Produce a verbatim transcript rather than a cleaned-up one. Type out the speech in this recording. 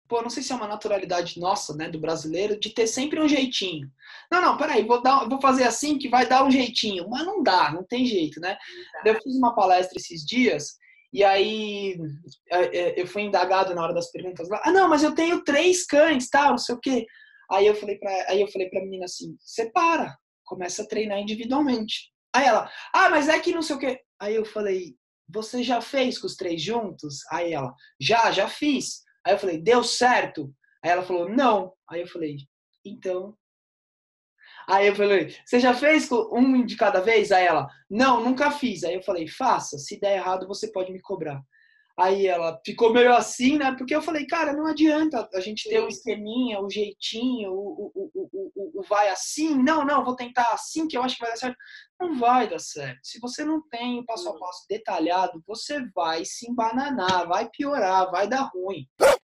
pô, não sei se é uma naturalidade nossa, né, do brasileiro, de ter sempre um jeitinho. Não, não, peraí, vou, dar, vou fazer assim que vai dar um jeitinho. Mas não dá, não tem jeito, né? Tá. Eu fiz uma palestra esses dias, e aí eu fui indagado na hora das perguntas lá. Ah, não, mas eu tenho três cães, tal, não sei o quê. Aí eu falei pra, aí eu falei pra menina assim, separa, começa a treinar individualmente. Aí ela, ah, mas é que não sei o quê. Aí eu falei, você já fez com os três juntos? Aí ela, já, já fiz. Aí eu falei, deu certo? Aí ela falou, não. Aí eu falei, então. Aí eu falei, você já fez um de cada vez? Aí ela, não, nunca fiz. Aí eu falei, faça, se der errado você pode me cobrar. Aí ela ficou meio assim, né? Porque eu falei, cara, não adianta a gente ter o esqueminha, o jeitinho, o, o, o, o, o vai assim. Não, não, vou tentar assim que eu acho que vai dar certo. Não vai dar certo. Se você não tem o passo a passo detalhado, você vai se embananar, vai piorar, vai dar ruim.